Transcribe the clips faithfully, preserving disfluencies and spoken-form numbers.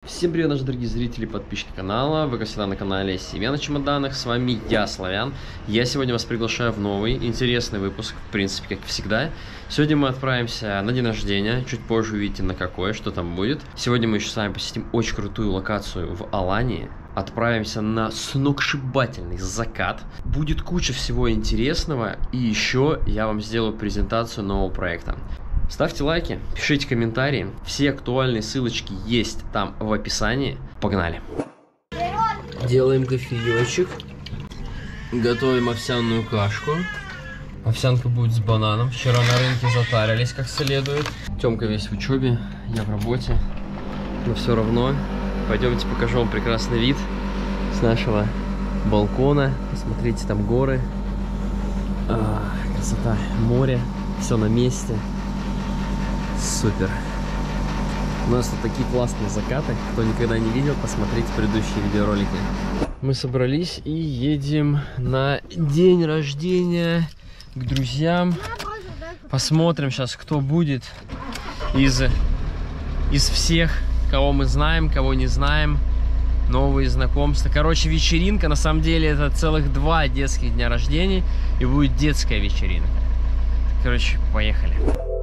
Всем привет, наши дорогие зрители и подписчики канала. Вы, как всегда, на канале Семья на чемоданах. С вами я, Славян. Я сегодня вас приглашаю в новый, интересный выпуск, в принципе, как всегда. Сегодня мы отправимся на день рождения. Чуть позже увидите, на какой, что там будет. Сегодня мы еще с вами посетим очень крутую локацию в Алании. Отправимся на сногсшибательный закат. Будет куча всего интересного. И еще я вам сделаю презентацию нового проекта. Ставьте лайки, пишите комментарии. Все актуальные ссылочки есть там в описании. Погнали! Делаем кофеечек. Готовим овсяную кашку. Овсянка будет с бананом. Вчера на рынке затарились как следует. Тёмка весь в учебе, я в работе. Но все равно. Пойдемте покажу вам прекрасный вид с нашего балкона. Посмотрите, там горы. А, красота, море. Все на месте. Супер. У нас тут такие классные закаты. Кто никогда не видел, посмотрите предыдущие видеоролики. Мы собрались и едем на день рождения к друзьям. Посмотрим сейчас, кто будет из, из всех, кого мы знаем, кого не знаем. Новые знакомства. Короче, вечеринка. На самом деле это целых два детских дня рождения. И будет детская вечеринка. Короче, поехали.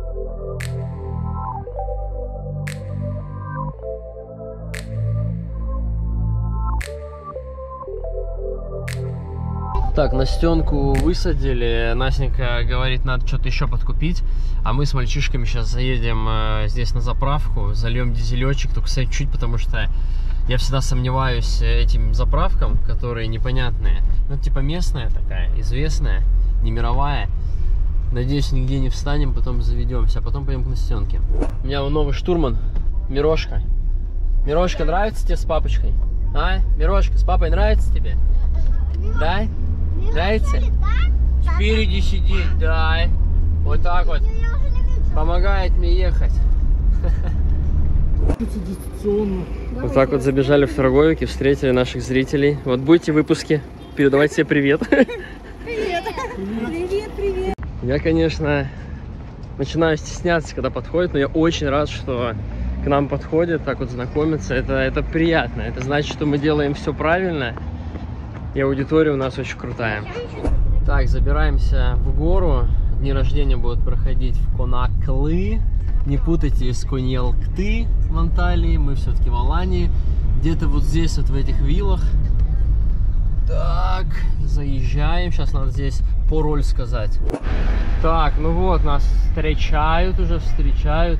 Так, Настенку высадили. Настенька говорит, надо что-то еще подкупить. А мы с мальчишками сейчас заедем э, здесь на заправку, зальем дизелечек, только, кстати, чуть, потому что я всегда сомневаюсь этим заправкам, которые непонятные. Ну, типа местная такая, известная, не мировая. Надеюсь, нигде не встанем, потом заведемся, а потом пойдем к Настенке. У меня вон новый штурман, Мирошка. Мирошка, нравится тебе с папочкой? А? Мирошка, с папой нравится тебе? Да? Нравится? Спереди сидит, да. Вот так вот. Помогает мне ехать. Вот так вот забежали в торговике, встретили наших зрителей. Вот будете в выпуске. Передавайте себе привет. Привет. Привет, привет. Я, конечно, начинаю стесняться, когда подходит, но я очень рад, что к нам подходят, так вот знакомиться. Это, это приятно. Это значит, что мы делаем все правильно. И аудитория у нас очень крутая. Так, забираемся в гору. Дни рождения будут проходить в Конаклы. Не путайте с Коньялкты в Анталии. Мы все-таки в Алании. Где-то вот здесь, вот в этих виллах. Так, заезжаем. Сейчас надо здесь пароль сказать. Так, ну вот, нас встречают уже, встречают.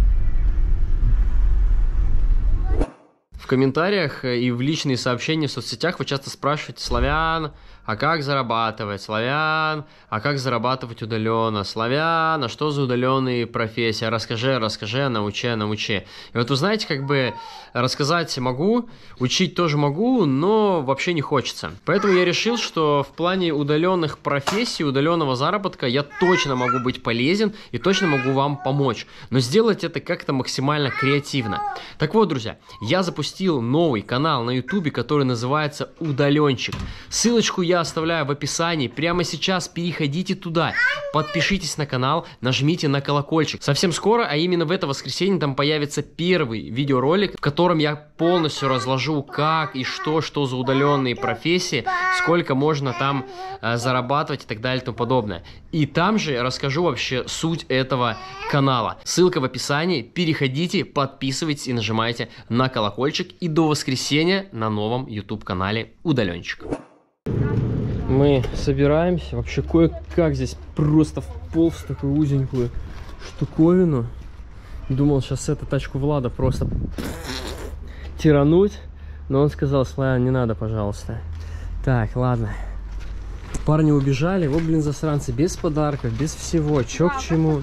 В комментариях и в личные сообщения в соцсетях вы часто спрашиваете: Славян, а как зарабатывать? Славян, а как зарабатывать удаленно? Славян, а что за удаленные профессии? Расскажи, расскажи, научи, научи. И вот вы знаете, как бы рассказать могу, учить тоже могу, но вообще не хочется. Поэтому я решил, что в плане удаленных профессий, удаленного заработка я точно могу быть полезен и точно могу вам помочь. Но сделать это как-то максимально креативно. Так вот, друзья, я запустил новый канал на ютубе, который называется Удаленчик. Ссылочку я оставляю в описании. Прямо сейчас переходите туда, подпишитесь на канал, нажмите на колокольчик. Совсем скоро, а именно в это воскресенье, там появится первый видеоролик, в котором я полностью разложу, как и что, что за удаленные профессии, сколько можно там э, зарабатывать и так далее и тому подобное. И там же расскажу вообще суть этого канала. Ссылка в описании. Переходите, подписывайтесь и нажимайте на колокольчик. И до воскресенья на новом YouTube-канале Удаленчик. Мы собираемся. Вообще кое-как здесь просто вполз в такую узенькую штуковину. Думал, сейчас эту тачку Влада просто тирануть. Но он сказал: Славян, не надо, пожалуйста. Так, ладно. Парни убежали. Вот, блин, засранцы. Без подарков, без всего. Чё к чему?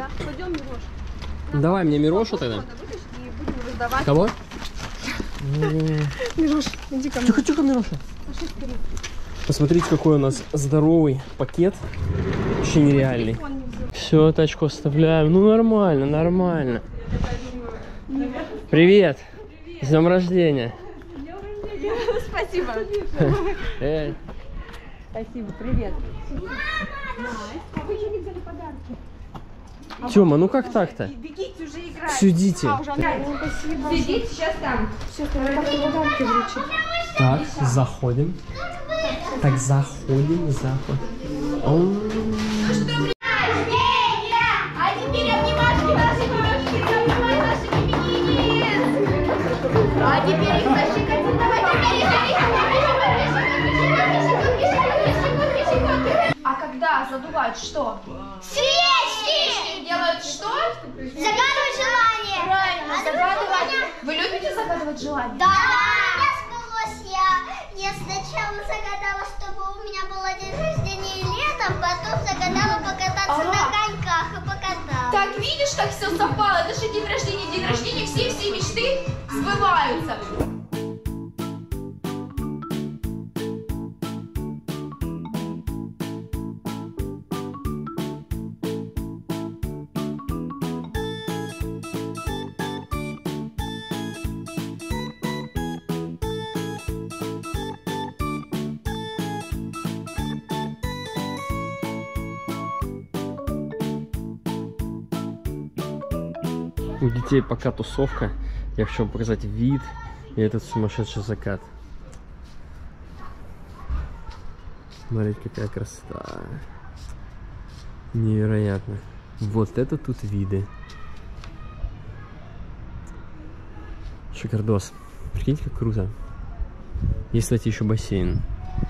Давай мне Мирошу тогда. Кого? Мирош, иди ко мне. Тихо, тихо, Мироша. Посмотрите, какой у нас здоровый пакет. Вообще нереальный. Все, тачку оставляем. Ну, нормально, нормально. Привет. С днем рождения. Спасибо. Эй. Спасибо, привет. А вы еще не взяли подарки? Тёма, ну как так-то? Бегите уже играть. Сидите. А, уже спасибо. Сидите, сейчас там. Сейчас там как-то вода вручит. Так, заходим. Так, заходим, заходим. Ну что, рождения! А теперь обнимашки наши девушки, обнимай наших именинниц! А теперь их защекотить, давайте скорее! А когда задувают что? Свечки! Делают что? Загадывать желание. Правильно, загадывать. Вы любите загадывать желания? Да. Я сбылось, я, я сначала загадала, чтобы у меня было день рождения летом, потом загадала покататься Ага. на коньках и покатала. Так, видишь, как все совпало? Это же день рождения, день рождения, все-все мечты сбываются. У детей пока тусовка. Я хочу вам показать вид и этот сумасшедший закат. Смотрите, какая красота. Невероятно. Вот это тут виды. Шикардос. Прикиньте, как круто. Есть, кстати, еще бассейн.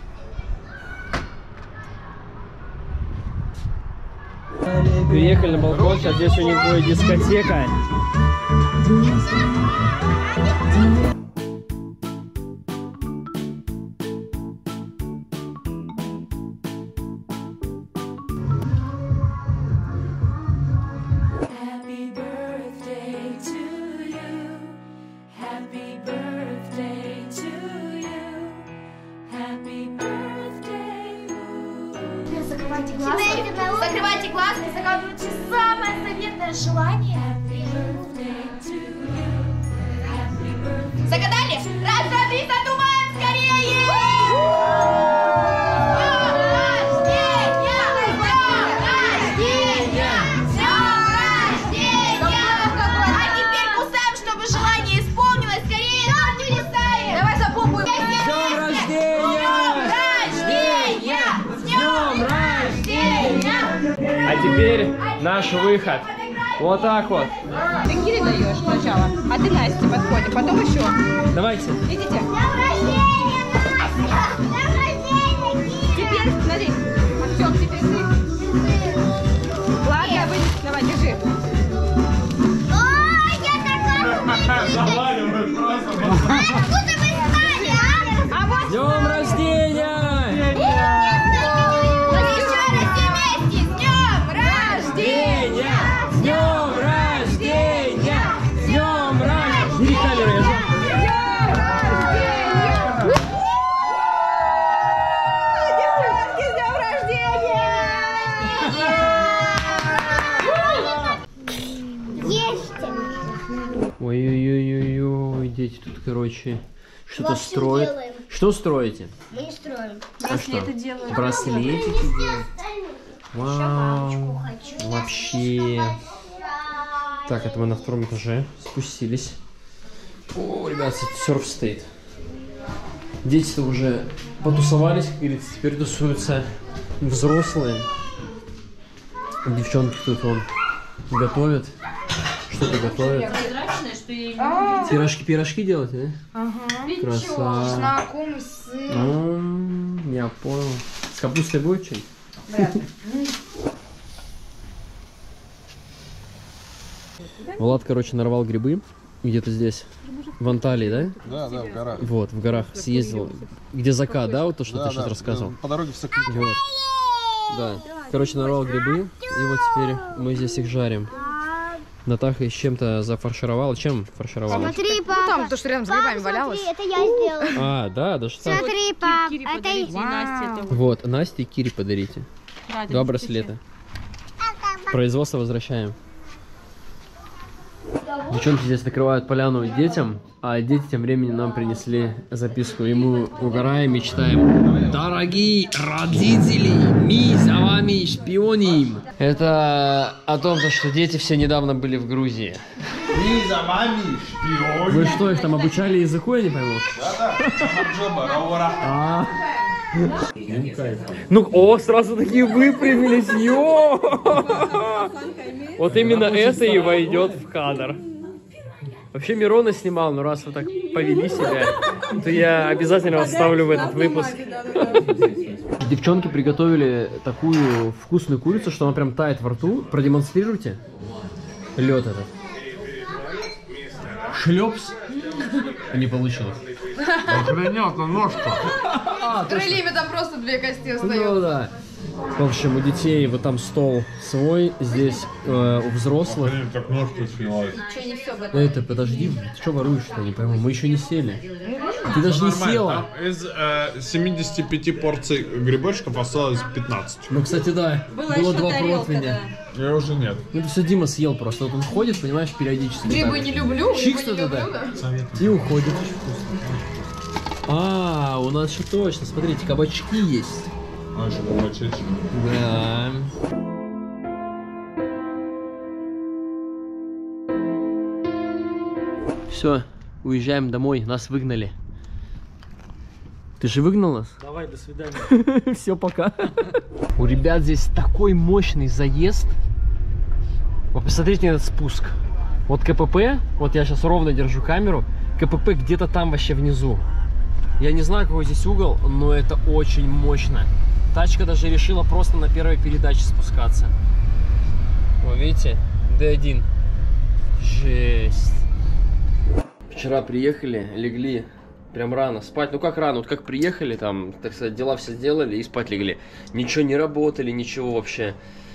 Приехали на балкон, сейчас здесь у них будет дискотека. Happy birthday to you. Happy birthday to you. Happy birthday. Закрывайте глазки, закрывайте глазки, загадывайте самое заветное желание. Загадали? Раз, два, три, задумаем скорее! А теперь кусаем, чтобы желание исполнилось. Скорее, там не листаем. Давай запомним. С днем рождения! С днем рождения! А теперь наш выход. Вот так вот. Ты Кире даешь сначала, а ты Насте подходишь, потом еще. Давайте. Идите. Днем рождения, Настя! Днем рождения, Кира! Теперь, смотри. Артем, теперь ты. Ладно, вы... Давай, держи. Ой, я такая умею. Откуда вы знали, а? А вот С днем рождения! Рождения! С днем рождения! С днем рождения! Бери камеру, я же- девчонки, с днем рождения! Ешьте. Ой-ой-ой-ой-ой, дети тут, короче, что-то Вовсю строят. делаем. Что строите? Мы не строим. Браслеты делают. Браслетики делают. Вау, вообще. Так, это мы на втором этаже спустились. О, ребят, серф стоит. Дети-то уже потусовались, как говорится, теперь тусуются взрослые. Девчонки тут вон готовят. Что-то готовят. Пирожки, пирожки делаете, да? Ага. Красава. Знакомый сын. А, я понял. С капустой будет что-нибудь? Влад, короче, нарвал грибы где-то здесь, в Анталии, да? Да, да, в горах. Вот, в горах съездил. Где закат, да, вот то, что Да, ты сейчас да, рассказывал? По дороге в Сокольники. Вот. Да. Короче, нарвал грибы, и вот теперь мы здесь их жарим. Натаха их с чем-то зафаршировала. Чем фаршировала? Смотри, папа. Ну там то, что рядом с грибами Папа, валялось. смотри, это я сделала. А, да, даже так. Смотри, пап, это я. Настя, это Вот, Насте и Кире подарите. Два браслета. Производство возвращаем. Девчонки здесь накрывают поляну детям, а дети тем временем нам принесли записку. И мы угораем, мечтаем. Дорогие родители, мы за вами шпионим. Это о том, что дети все недавно были в Грузии. Мы за вами шпионим. Вы что, их там обучали языку, я не пойму? Да-да, Ну, о, сразу такие выпрямились, ё! Вот именно это и войдет в кадр. Вообще Мирона снимал, но раз вы так повели себя, то я обязательно вас вставлю в этот выпуск. Девчонки приготовили такую вкусную курицу, что она прям тает во рту. Продемонстрируйте. Лед этот. Шлепс. Не получилось. Понятно, ножка. Крыльями там просто две кости Ну остаются. да. В общем, у детей вот там стол свой, здесь э, у взрослых. Блин, так ножка съелась. Че не все готово? Это, подожди, ты что воруешь-то, не пойму, мы еще не сели. Ты даже не села. Там из э, семидесяти пяти порций грибочков осталось пятнадцать. Ну, кстати, да, было два противня. Я уже нет. Ну, это все Дима съел просто. Вот он ходит, понимаешь, периодически. Грибы так. не люблю, Чикс грибы не туда, люблю, да? И уходит. А, у нас еще точно, смотрите, кабачки есть. А, еще побочечек. Да. Все, уезжаем домой, нас выгнали. Ты же выгнал нас? Давай, до свидания. Все, пока. У ребят здесь такой мощный заезд. Вот посмотрите на этот спуск. Вот КПП, вот я сейчас ровно держу камеру. КПП где-то там вообще внизу. Я не знаю, какой здесь угол, но это очень мощно. Тачка даже решила просто на первой передаче спускаться. Вы видите? Д один. Жесть. Вчера приехали, легли прям рано спать. Ну как рано? Вот как приехали, там, так сказать, дела все сделали и спать легли. Ничего не работали, ничего вообще.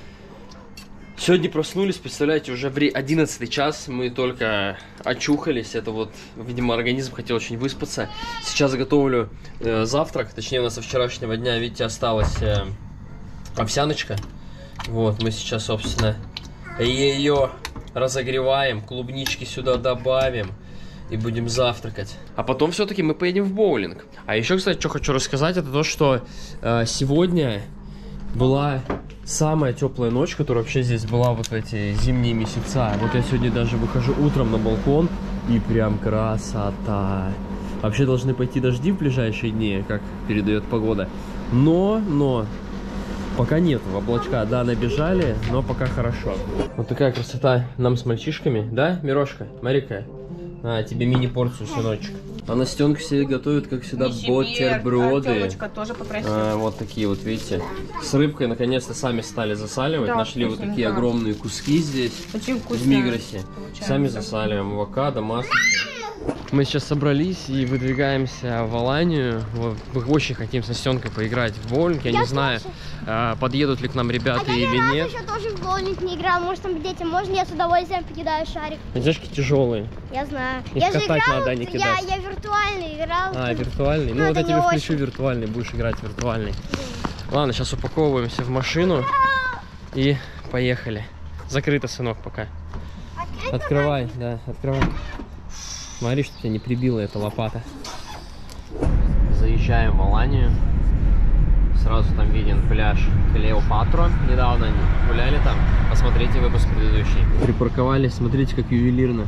Сегодня проснулись, представляете, уже в одиннадцатый час мы только очухались. Это вот, видимо, организм хотел очень выспаться. Сейчас готовлю э, завтрак, точнее у нас со вчерашнего дня, видите, осталась э, овсяночка. Вот, мы сейчас, собственно, ее разогреваем, клубнички сюда добавим и будем завтракать. А потом все-таки мы поедем в боулинг. А еще, кстати, что хочу рассказать, это то, что э, сегодня была самая теплая ночь, которая вообще здесь была вот в эти зимние месяца. Вот я сегодня даже выхожу утром на балкон, и прям красота. Вообще должны пойти дожди в ближайшие дни, как передает погода. Но, но, пока нет, облачка, да, набежали, но пока хорошо. Вот такая красота нам с мальчишками, да, Мирошка, Марика? А, тебе мини-порцию, сыночек. А Настенка себе готовит, как всегда, бутерброды. Тоже а, вот такие вот, видите. С рыбкой наконец-то сами стали засаливать. Да, Нашли вот такие да. огромные куски здесь. Очень вкусно. В Мигросе. Получается. Сами засаливаем. Авокадо, масло. Мы сейчас собрались и выдвигаемся в Аланию. Вот, мы очень хотим с Настенкой поиграть в боулинг. Я, Я не знаю, а, подъедут ли к нам ребята а или я нет. Я еще тоже в боулинг не играл. Может, там детям можно, я с удовольствием покидаю шарик. Знаешь, какие тяжелые. Я знаю. Их я же катать играл, надо, а не я, кидать. я виртуальный играл. А, виртуальный? Ну, Ну, вот это я тебе не включу очень. виртуальный, будешь играть в виртуальный. Ладно, сейчас упаковываемся в машину и поехали. Закрыто, сынок, пока. Открывай, да, открывай. Смотри, что тебя не прибила эта лопата. Заезжаем в Аланию. Сразу там виден пляж Клеопатра. Недавно они гуляли там. Посмотрите выпуск предыдущий. Припарковались, смотрите, как ювелирно.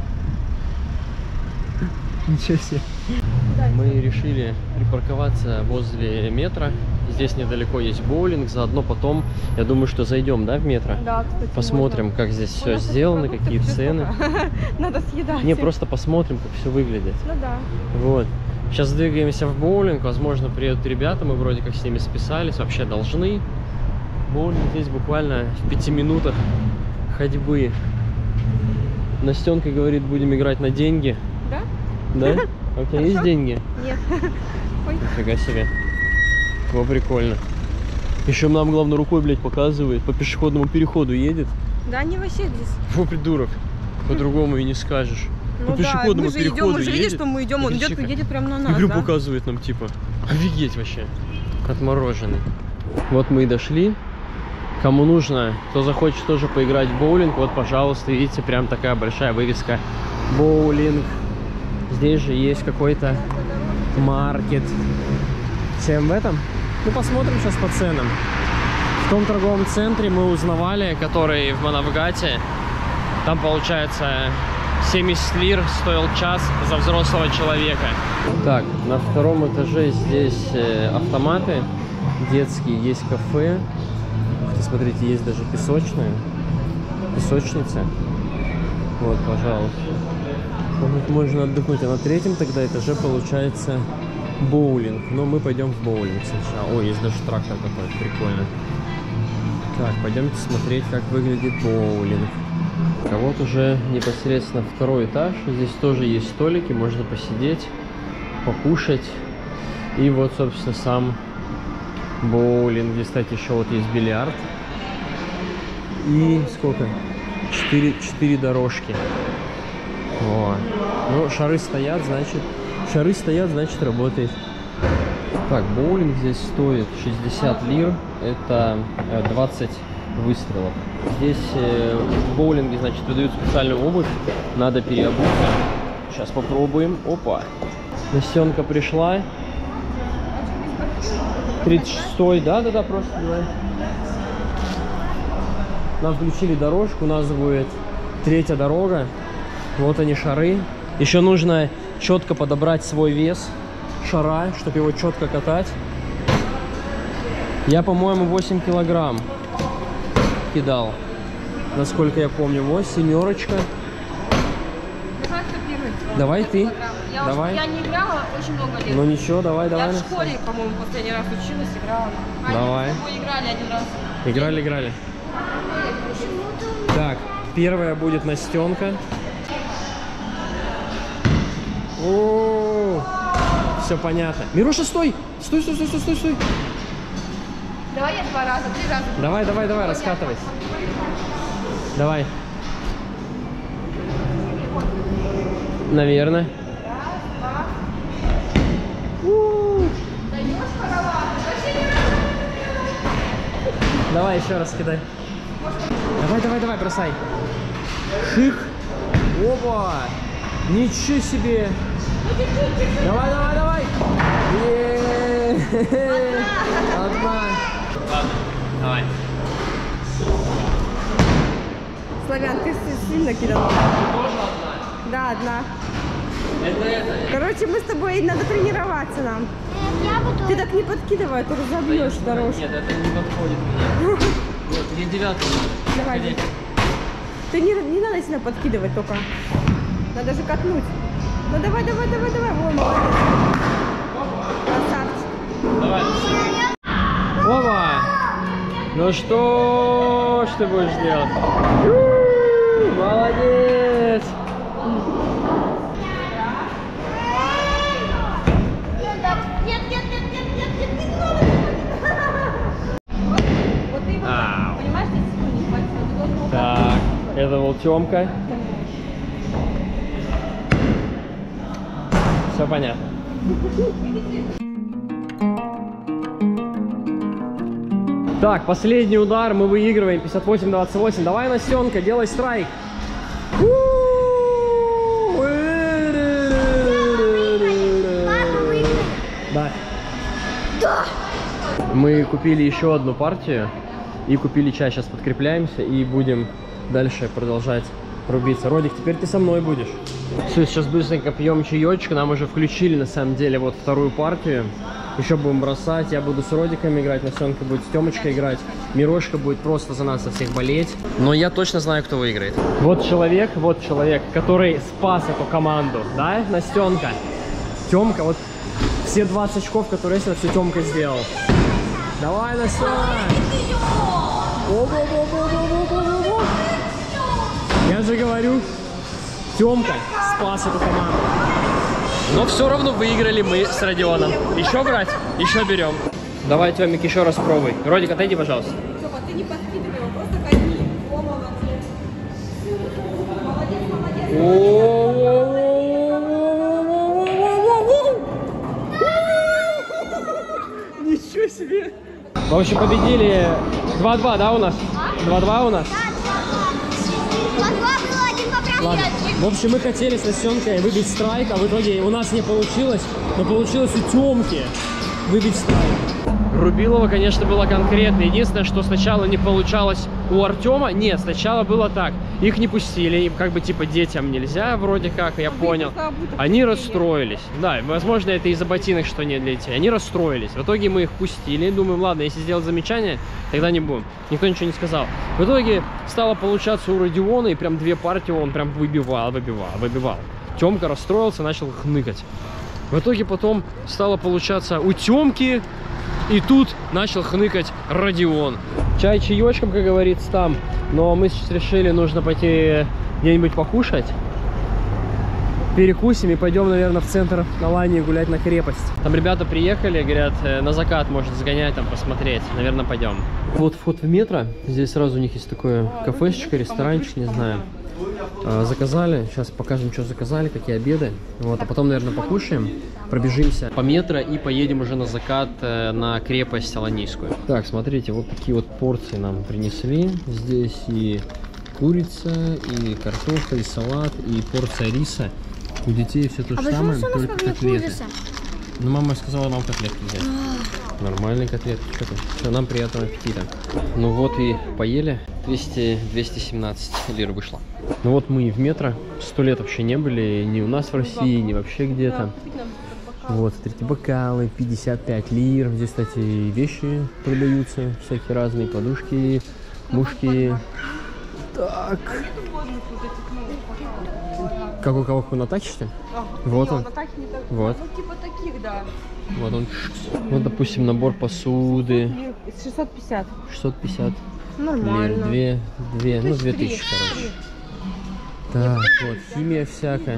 Ничего себе. Мы решили припарковаться возле метро. Здесь недалеко есть боулинг. Заодно потом, я думаю, что зайдем, да, в метро? Да, кстати. Посмотрим, можно. как здесь все У нас сделано, продукты какие без цены. тока. Надо съедать. Не, просто посмотрим, как все выглядит. Ну да. Вот. Сейчас двигаемся в боулинг. Возможно, приедут ребята. Мы вроде как с ними списались. Вообще должны. Боулинг здесь буквально в пяти минутах ходьбы. Настенка говорит, будем играть на деньги. Да? Да? А у тебя есть деньги? Нет. Ой. Нифига себе. Во, прикольно. Еще нам, главное, рукой, блядь, показывает. По пешеходному переходу едет. Да, они вообще здесь. Во, придурок. По-другому и не скажешь. Ну По да, пешеходному мы же идем, переходу мы же видим, едет. что мы идем, он идет, Тихо. едет прямо на нас, Игру да? показывает нам, типа. Офигеть вообще. Отмороженный. Вот мы и дошли. Кому нужно, кто захочет тоже поиграть в боулинг, вот, пожалуйста, видите, прям такая большая вывеска боулинг. Здесь же есть какой-то маркет. Всем в этом? Ну, посмотрим сейчас по ценам. В том торговом центре мы узнавали, который в Манавгате, там получается семьдесят лир стоил час за взрослого человека. Так, на втором этаже здесь автоматы детские, есть кафе. Ух ты, смотрите, есть даже песочная, песочница. Вот, пожалуйста. Вот можно отдохнуть. А на третьем тогда этаже получается боулинг. Но мы пойдем в боулинг сначала. О, есть даже трактор какой-то, прикольно. Так, пойдемте смотреть, как выглядит боулинг. А вот уже непосредственно второй этаж. Здесь тоже есть столики, можно посидеть, покушать. И вот, собственно, сам боулинг. Здесь, кстати, еще вот есть бильярд. И сколько? Четыре, четыре дорожки. О. Ну, шары стоят, значит... Шары стоят, значит, работает. Так, боулинг здесь стоит шестьдесят лир. Это двадцать выстрелов. Здесь э, в боулинге, значит, выдают специальную обувь. Надо переобуться. Сейчас попробуем. Опа. Настенка пришла. тридцать шестой, да-да-да, просто давай. Нам включили дорожку, у нас будет третья дорога. Вот они, шары. Еще нужно четко подобрать свой вес шара, чтобы его четко катать. Я, по-моему, восемь килограмм кидал. Насколько я помню, вот семерочка. Давай ты. Я, давай. Уж, я не играла очень много лет. Ну ничего, давай, давай. Я в школе, по-моему, последний раз училась, играла. А давай. Мы играли один раз. Играли, играли. Так, первая будет Настенка. О, все понятно. Мируша, стой! Стой, стой, стой, стой, стой, стой. Давай я два раза, три раза. Давай, давай, давай, раскатывайся. Давай. Наверное. Давай еще раз кидай. Давай, давай, давай, бросай. Ших. Опа! Ничего себе! Давай, давай, давай! Е-е-е! Одна. Ладно, давай. Славян, ты сильно кидал. Тоже одна? Да, одна. Это это. Короче, мы с тобой, надо тренироваться нам. Я буду... Ты так не подкидывай, только забьешь дорожку. Нет, это не подходит мне. Вот, мне девятку надо. Давай. Ходи. Ты не, не надо сильно подкидывать только. Надо же катнуть. Ну давай, давай, давай, давай. Ой, молодец. Красавчик. Давай. Опа! Ну что, что ты будешь делать? У-у-у, молодец! Нет, нет, нет, нет, нет, нет, не надо. Вот ты его, Ау. понимаешь, здесь силы не хватит. Ты должен вот Так, это был Тёмка. Все понятно. Так, последний удар, мы выигрываем пятьдесят восемь двадцать восемь. Давай, Настенка, делай страйк. Да. Да. Мы купили еще одну партию и купили чай. Сейчас подкрепляемся и будем дальше продолжать рубиться. Родик, теперь ты со мной будешь. Все, сейчас быстренько пьем чаечек. Нам уже включили на самом деле вот вторую партию. Еще будем бросать. Я буду с Родиком играть, Настенка будет с Тёмочкой играть. Мирошка будет просто за нас со всех болеть. Но я точно знаю, кто выиграет. Вот человек, вот человек, который спас эту команду. Да, Настенка? Тёмка, вот все двадцать очков, которые есть, это все Тёмка сделал. Давай, Настенка! Я же говорю, Тёмка спас эту команду. Но все равно выиграли мы с Родионом. Еще брать? Еще берем. Давай, Тёмик, еще раз пробуй. Родик, отойди, пожалуйста. Тёма, ты не подкидывай его, просто катни. О, молодец. Молодец, молодец. Ничего себе! В общем, победили два-два, да, у нас? два-два у нас? Два-два было, один поправил. Ладно. В общем, мы хотели с Насенкой выбить страйк, а в итоге у нас не получилось, но получилось у Тёмки выбить страйк. Рубилова, конечно, было конкретно. Единственное, что сначала не получалось у Артема. Нет, сначала было так. Их не пустили, им как бы типа детям нельзя, вроде как, я понял. Они расстроились. Да, возможно, это из-за ботинок, что не для детей. Они расстроились. В итоге мы их пустили. Думаем, ладно, если сделать замечание, тогда не будем. Никто ничего не сказал. В итоге стало получаться у Родиона, и прям две партии он прям выбивал, выбивал, выбивал. Тёмка расстроился, начал хныкать. В итоге потом стало получаться у Тёмки, и тут начал хныкать Родион. Чай чаечком, как говорится, там. Но мы сейчас решили, нужно пойти где-нибудь покушать. Перекусим и пойдем, наверное, в центр Алании гулять на крепость. Там ребята приехали, говорят, на закат может сгонять, там посмотреть. Наверное, пойдем. Вот вход в метро. Здесь сразу у них есть такое кафешечко, ресторанчик, не знаю. Заказали, сейчас покажем, что заказали, какие обеды. Вот, а потом, наверное, покушаем, пробежимся по метро и поедем уже на закат на крепость Аланийскую. Так, смотрите, вот такие вот порции нам принесли. Здесь и курица, и картофель, и салат, и порция риса. У детей все то же а самое, все только котлеты. Ну, мама сказала нам котлетки взять. Нормальные котлетки, что там? Все, нам приятного аппетита. Ну вот и поели. двести двести семнадцать лир вышло. Ну вот мы и в метро. Сто лет вообще не были. Ни у нас в России, ни вообще где-то. Вот, смотрите, бокалы, пятьдесят пять лир. Здесь, кстати, вещи продаются. Всякие разные подушки, мушки. Так. Как у кого, на тачке? Вот он. Вот. Ну, типа таких, да. Вот он. Вот, допустим, набор посуды. шестьсот пятьдесят. шестьсот пятьдесят. Нормально. Две, две, ну две тысячи, короче. Так, вот, химия всякая.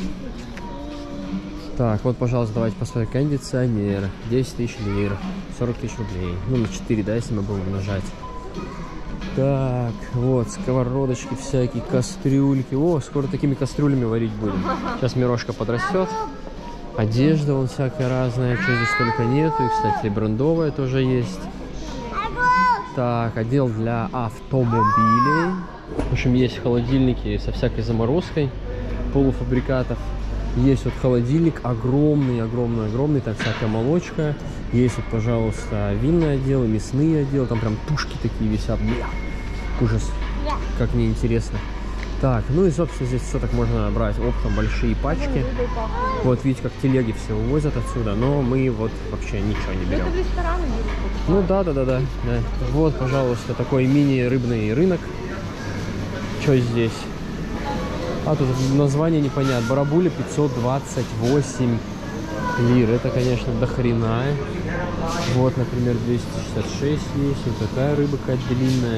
Так, вот, пожалуйста, давайте посмотрим. Кондиционер. десять тысяч лир. сорок тысяч рублей. Ну, на четыре, да, если мы будем умножать. Так, вот, сковородочки всякие, кастрюльки. О, скоро такими кастрюлями варить будем. Сейчас Мирошка подрастет. Одежда вон всякая разная, что здесь только нету. И, кстати, брендовая тоже есть. Так, отдел для автомобилей. В общем, есть холодильники со всякой заморозкой полуфабрикатов. Есть вот холодильник огромный, огромный, огромный. Там всякая молочка. Есть вот, пожалуйста, винный отдел, мясные отделы. Там прям тушки такие висят. Бля, ужас. Как неинтересно. Так, ну и, собственно, здесь все так можно брать оптом, большие пачки. Вот, видите, как телеги все увозят отсюда, но мы вот вообще ничего не берем. Ну да, да, да, да. да. Вот, пожалуйста, такой мини-рыбный рынок. Что здесь? А, тут название непонятно. Барабуля пятьсот двадцать восемь лир. Это, конечно, до хрена. Вот, например, двести шестьдесят шесть есть. Вот такая рыба какая-то длинная.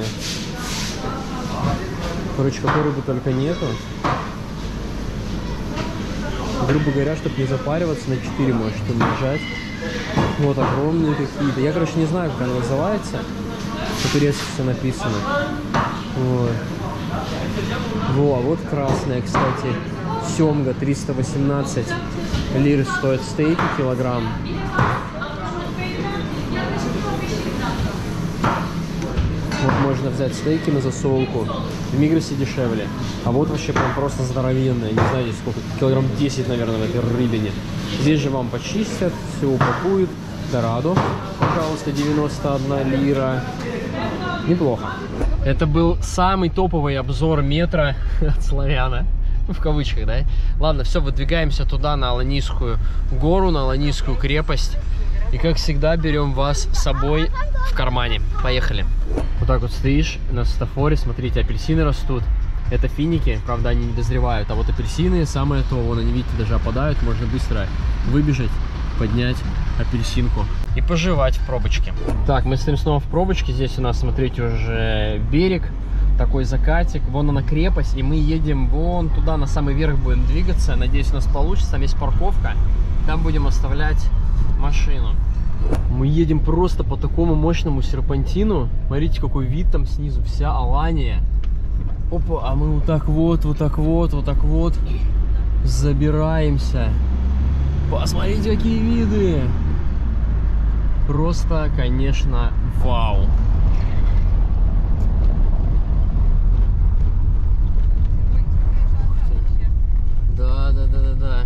Короче, какой рыбы только нету. Грубо говоря, чтобы не запариваться, на четыре можете умножать. Вот огромные какие-то. Я, короче, не знаю, как она называется. По-турецки все написано. Вот. Во, вот красная, кстати. Семга триста восемнадцать лир стоит стейки килограмм. Вот можно взять стейки на засолку. В Мигросе дешевле. А вот вообще прям просто здоровенная. Не знаю, здесь сколько. Килограмм десять, наверное, в этой рыбине. Здесь же вам почистят, все упакуют. Дорадо, пожалуйста, девяносто одна лира. Неплохо. Это был самый топовый обзор метро от Славяна. В кавычках, да? Ладно, все, выдвигаемся туда, на Аланийскую гору, на Аланийскую крепость. И, как всегда, берем вас с собой в кармане. Поехали. Вот так вот стоишь на светофоре, смотрите, апельсины растут. Это финики, правда, они не дозревают. А вот апельсины, самое то, вон они, видите, даже опадают. Можно быстро выбежать, поднять апельсинку и пожевать в пробочке. Так, мы стоим снова в пробочке. Здесь у нас, смотрите, уже берег. Такой закатик. Вон она крепость. И мы едем вон туда, на самый верх будем двигаться. Надеюсь, у нас получится. Там есть парковка. Там будем оставлять машину. Мы едем просто по такому мощному серпантину. Смотрите, какой вид там снизу. Вся Алания. Опа, а мы вот так вот, вот так вот, вот так вот забираемся. Посмотрите, какие виды. Просто, конечно, вау. Да, да, да, да, да.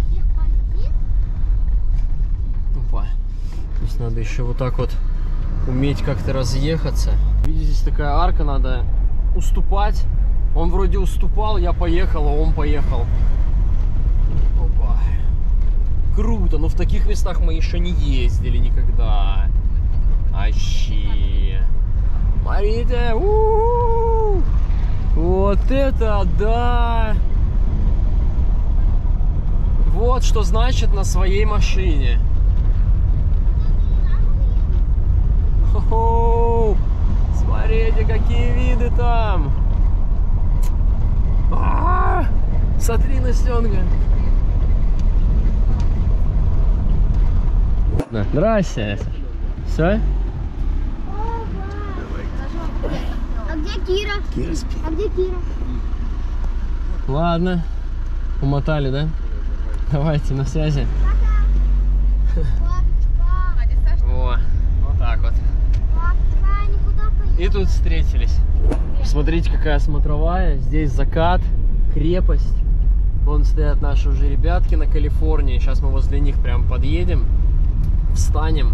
Опа. Здесь надо еще вот так вот уметь как-то разъехаться. Видите, здесь такая арка, надо уступать. Он вроде уступал, я поехал, а он поехал. Опа. Круто, но в таких местах мы еще не ездили никогда. Вообще. Смотрите. У-у-у! Вот это да! Вот что значит на своей машине. Хо-хо! Смотрите, какие виды там! А-а-а! Смотри на Сёнга. Да. Здрасте. Все? А где Кира? Кира спит. А где Кира? Ладно. Умотали, да? Давайте, на связи. Во, вот так вот. И тут встретились. Смотрите, какая смотровая. Здесь закат, крепость. Вон стоят наши уже ребятки на Калифорнии. Сейчас мы возле них прям подъедем. Встанем.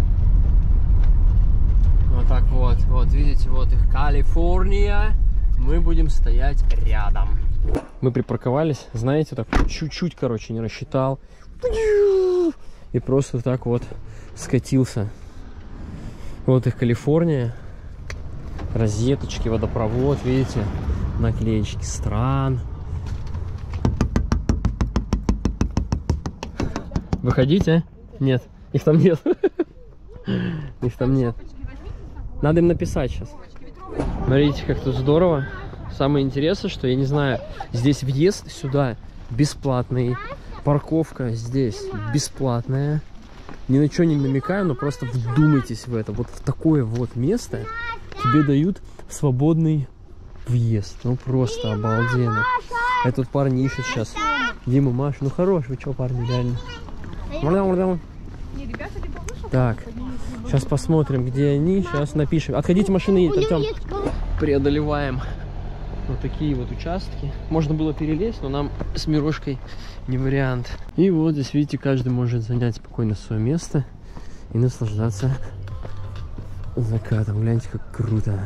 Вот так вот. Вот, видите, вот их Калифорния. Мы будем стоять рядом. Мы припарковались, знаете, так чуть-чуть, короче, не рассчитал. И просто так вот скатился. Вот их Калифорния. Розеточки, водопровод, видите, наклеечки стран. Выходите? Нет, их там нет. Их там нет. Надо им написать сейчас. Смотрите, как тут здорово. Самое интересное, что я не знаю, здесь въезд сюда бесплатный. Парковка здесь бесплатная. Ни на что не намекаю, но просто вдумайтесь в это. Вот в такое вот место тебе дают свободный въезд. Ну просто обалденно. Этот парни ищут сейчас. Дима, Маша, ну хорош, вы что, парни, реально. Так, сейчас посмотрим, где они. Сейчас напишем. Отходите, машины едет, Артем. Преодолеваем вот такие вот участки. Можно было перелезть, но нам с Мирошкой не вариант. И вот здесь, видите, каждый может занять спокойно свое место и наслаждаться закатом. Гляньте, как круто.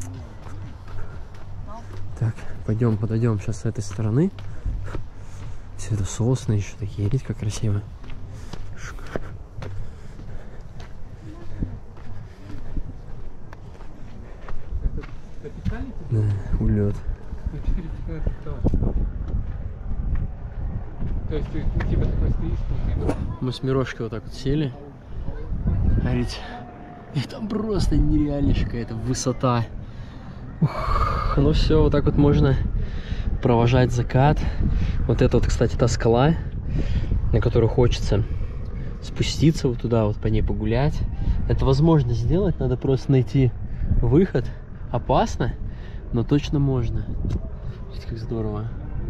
Так, пойдем, подойдем сейчас с этой стороны. Все это сосны еще такие. Видите, как красиво. Да, улет. То есть ты типа такой стоишь? Мы с Мирошкой вот так вот сели. Смотрите. И там просто нереальная какая-то высота. Ух, ну все, вот так вот можно провожать закат. Вот это вот, кстати, та скала, на которую хочется спуститься вот туда, вот по ней погулять. Это возможно сделать, надо просто найти выход. Опасно, но точно можно. Видите, как здорово.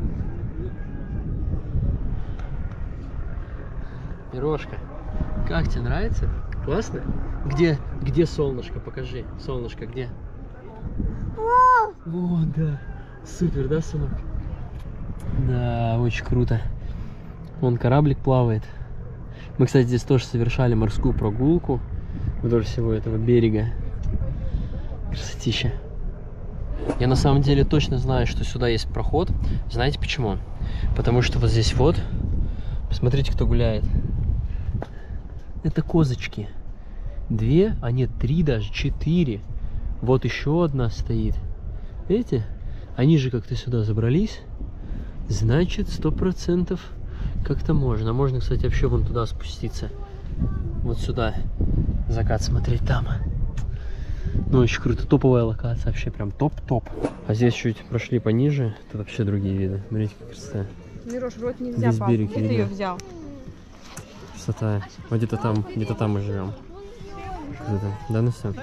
Мирошка, как тебе нравится? Классно? Где, где солнышко? Покажи. Солнышко где? О, да. Супер, да, сынок? Да, очень круто. Вон кораблик плавает. Мы, кстати, здесь тоже совершали морскую прогулку вдоль всего этого берега. Красотища. Я на самом деле точно знаю, что сюда есть проход. Знаете почему? Потому что вот здесь вот, посмотрите, кто гуляет. Это козочки. Две, а нет, три даже, четыре. Вот еще одна стоит. Видите? Они же как-то сюда забрались. Значит, сто процентов как-то можно. Можно, кстати, вообще вон туда спуститься. Вот сюда. Закат смотреть там. Ну, очень круто. Топовая локация. Вообще прям топ-топ. А здесь чуть прошли пониже. Тут вообще другие виды. Смотрите, как красота. Мирош, рот нельзя, Весь пап. берег Где ты видно. ее взял? Красота. Вот где-то там, где-то там мы живем. Круто. Да, ну все.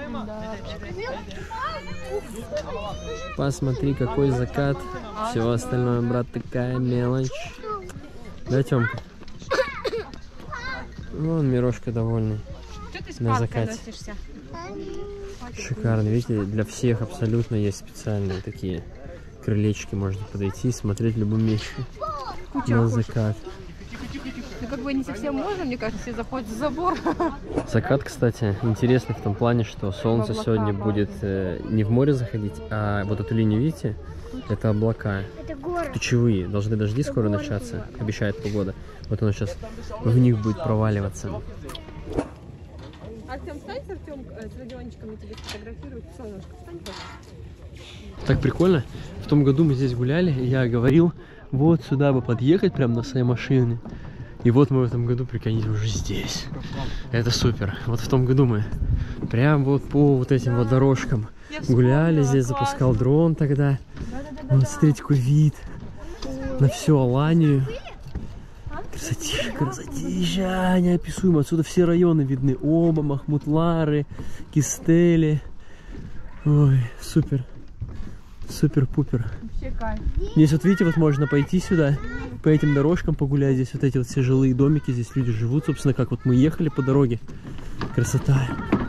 Посмотри, какой закат. Все остальное, брат, такая мелочь. Да, Тёмка? Вон Мирошка довольный. на закате. Шикарно, видите, для всех абсолютно есть специальные такие крылечки, можно подойти и смотреть в любом месте на закат. Ну, как бы не совсем можно, мне кажется, все заходят в забор. Закат, кстати, интересный в том плане, что солнце сегодня будет э, не в море заходить, а вот эту линию, видите, это облака. Это город. Тучевые, должны дожди скоро начаться, обещает погода. Вот оно сейчас в них будет проваливаться. Артем, встань с Артем, с Родиончиком, я тебе сфотографирую. Солнышко, встань, пожалуйста. Так прикольно. В том году мы здесь гуляли, и я говорил, вот сюда бы подъехать прямо на своей машине. И вот мы в этом году, прикиньте, уже здесь. Это супер. Вот в том году мы прям вот по вот этим вот дорожкам гуляли. Здесь запускал дрон тогда. Вот смотрите, какой вид на всю Аланию. Красотища, красотища, неописуемо. Отсюда все районы видны. Оба, Махмутлары, Кистели. Ой, супер. Супер-пупер. Здесь вот видите, вот можно пойти сюда, по этим дорожкам погулять. Здесь вот эти вот все жилые домики, здесь люди живут, собственно, как вот мы ехали по дороге. Красота.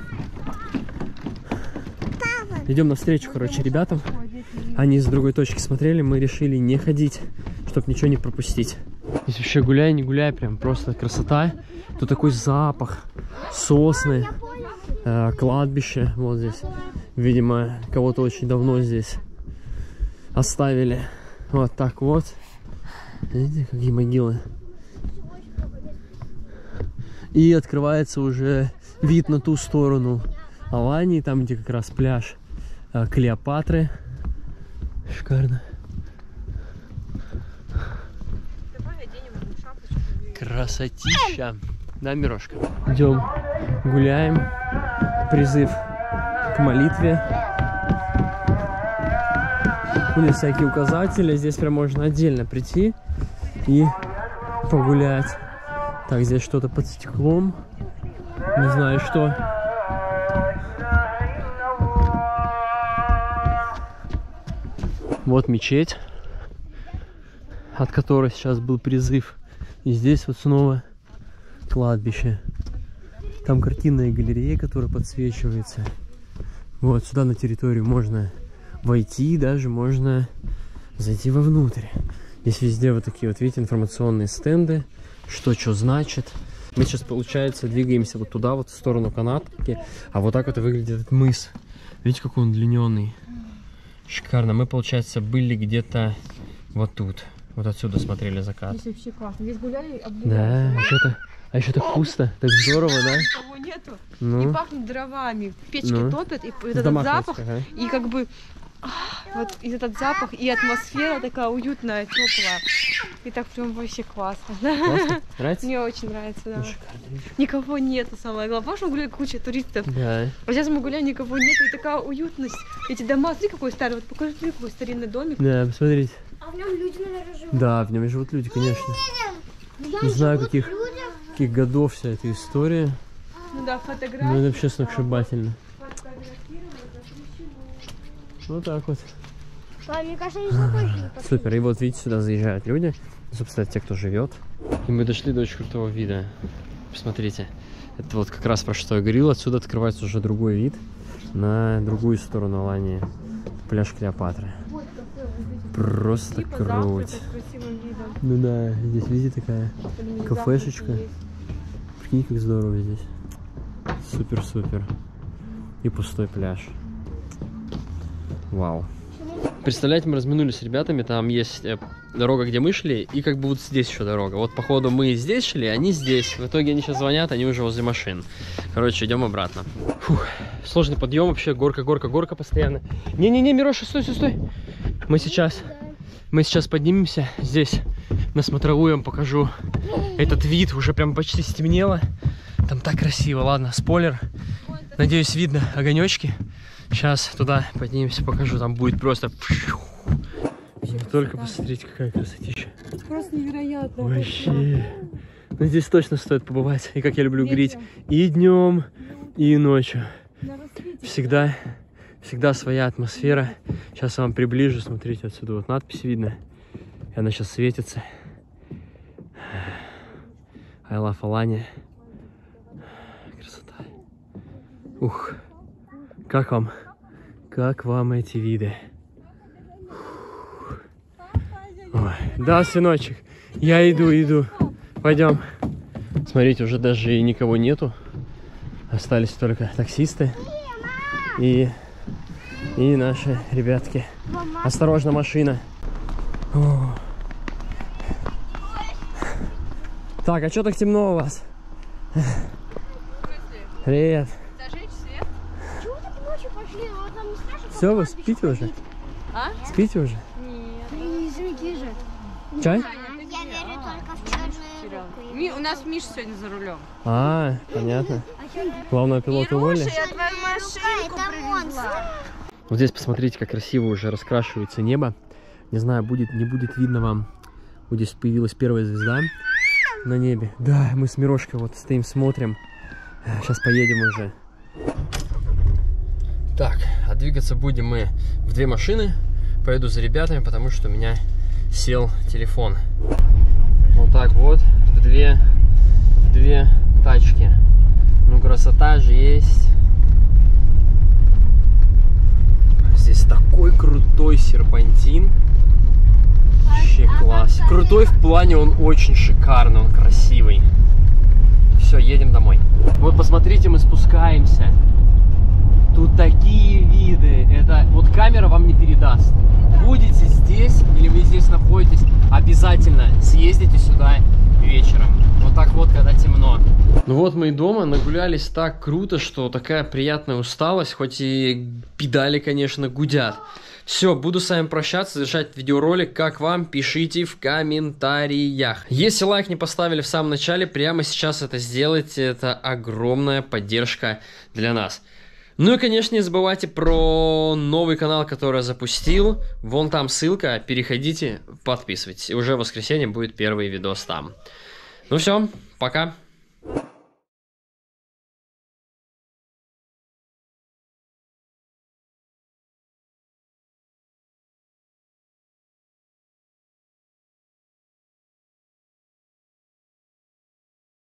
Идем навстречу, короче, ребятам. Они с другой точки смотрели, мы решили не ходить, чтобы ничего не пропустить. Здесь вообще гуляй, не гуляй, прям просто красота. Тут такой запах, сосны, э, кладбище, вот здесь. Видимо, кого-то очень давно здесь оставили. Вот так вот. Видите, какие могилы. И открывается уже вид на ту сторону Алании, там где как раз пляж э, Клеопатры. Шикарно. Красотища. Да, Мирошка? Идем, гуляем. Призыв к молитве. Были всякие указатели. Здесь прям можно отдельно прийти и погулять. Так, здесь что-то под стеклом. Не знаю, что. Вот мечеть, от которой сейчас был призыв. И здесь вот снова кладбище. Там картинная галерея, которая подсвечивается. Вот сюда на территорию можно войти, даже можно зайти вовнутрь. Здесь везде вот такие вот, видите, информационные стенды. Что, что значит. Мы сейчас, получается, двигаемся вот туда, вот в сторону канатки. А вот так вот и выглядит этот мыс. Видите, какой он длинненный. Шикарно. Мы, получается, были где-то вот тут. Вот отсюда смотрели закат. Здесь вообще классно. Здесь гуляли, обнимались. Да, а что-то, а еще так пусто, так здорово, да? Никого нету. Ну. И пахнет дровами. Печки Ну. топят, и вот этот запах, ага. и как бы вот и этот запах, и атмосфера такая уютная, теплая. И так прям вообще классно. Классно? Нравится? Мне очень нравится, да. Ну, шикарно. Никого нету, самое главное. Потому что мы гуляли, куча туристов. Да. А сейчас мы гуляем, никого нету, и такая уютность. Эти дома, смотри, какой старый, вот покажи, смотри, какой старинный домик. Да, посмотрите. А в нем люди, наверное, живут. Да, в нем и живут люди, конечно. Там Не знаю, живут каких, люди. каких годов вся эта история. Ну да, фотографии. Ну, это вообще сногсшибательно. Вот так вот. А, мне кажется, они знакомые. Супер. И вот, видите, сюда заезжают люди. Собственно, те, кто живет. И мы дошли до очень крутого вида. Посмотрите. Это вот как раз про что я говорил. Отсюда открывается уже другой вид на другую сторону Алании. Пляж Клеопатры. Просто Типа круть. завтракать с красивым видом. Ну да, здесь, видите, такая Блин, кафешечка. завтраки есть. Прикинь, как здорово здесь. Супер-супер. И пустой пляж. Вау. Представляете, мы разминулись с ребятами, там есть э, дорога, где мы шли, и как бы вот здесь еще дорога. Вот, походу, мы здесь шли, они здесь. В итоге они сейчас звонят, они уже возле машин. Короче, идем обратно. Фух, сложный подъем вообще, горка, горка, горка постоянно. Не-не-не, Мироша, стой, стой, стой. Мы сейчас, мы сейчас поднимемся здесь, на смотровую, я вам покажу этот вид. Уже прям почти стемнело. Там так красиво. Ладно, спойлер. Надеюсь, видно огонечки. Сейчас туда поднимемся, покажу. Там будет просто... Только посмотрите, какая красотища. Просто невероятно. Вообще. Ну, здесь точно стоит побывать. И как я люблю говорить, и днем, и ночью. Всегда, всегда своя атмосфера. Сейчас я вам приближу. Смотрите, отсюда вот надпись видно. И она сейчас светится. I love Alania. Красота. Ух, как вам? Как вам эти виды? Ой. Да, сыночек, я иду, иду. Пойдем. Смотрите, уже даже и никого нету. Остались только таксисты и, и наши ребятки. Осторожно, машина. О. Так, а что так темно у вас? Привет. Чего так ночью пошли? Вот нам не страшно? Все, вы спите уже? А? Спите уже? Извините же. Чай? Я верю только в черную руку. Ми- У нас Миша сегодня за рулем. А, понятно. Главного пилота уволили. я твою машинку привезла. Вот здесь посмотрите, как красиво уже раскрашивается небо. Не знаю, будет, не будет видно вам. Вот здесь появилась первая звезда на небе. Да, мы с Мирошкой вот стоим, смотрим. Сейчас поедем уже. Так, а двигаться будем мы в две машины. Поеду за ребятами, потому что у меня сел телефон. Вот так вот, в две, в две тачки. Ну, красота же есть. Здесь такой крутой серпантин. Вообще класс. Крутой в плане, он очень шикарный, он красивый. Все, едем домой. Вот посмотрите, мы спускаемся. Тут такие виды. Это вот камера вам не передаст. Будете здесь или вы здесь находитесь, обязательно съездите сюда вечером. Вот так вот, когда темно. Ну вот мы и дома, нагулялись так круто, что такая приятная усталость, хоть и педали, конечно, гудят. Все, буду с вами прощаться, завершать видеоролик. Как вам? Пишите в комментариях. Если лайк не поставили в самом начале, прямо сейчас это сделайте. Это огромная поддержка для нас. Ну и, конечно, не забывайте про новый канал, который я запустил. Вон там ссылка, переходите, подписывайтесь. И уже в воскресенье будет первый видос там. Ну все, пока.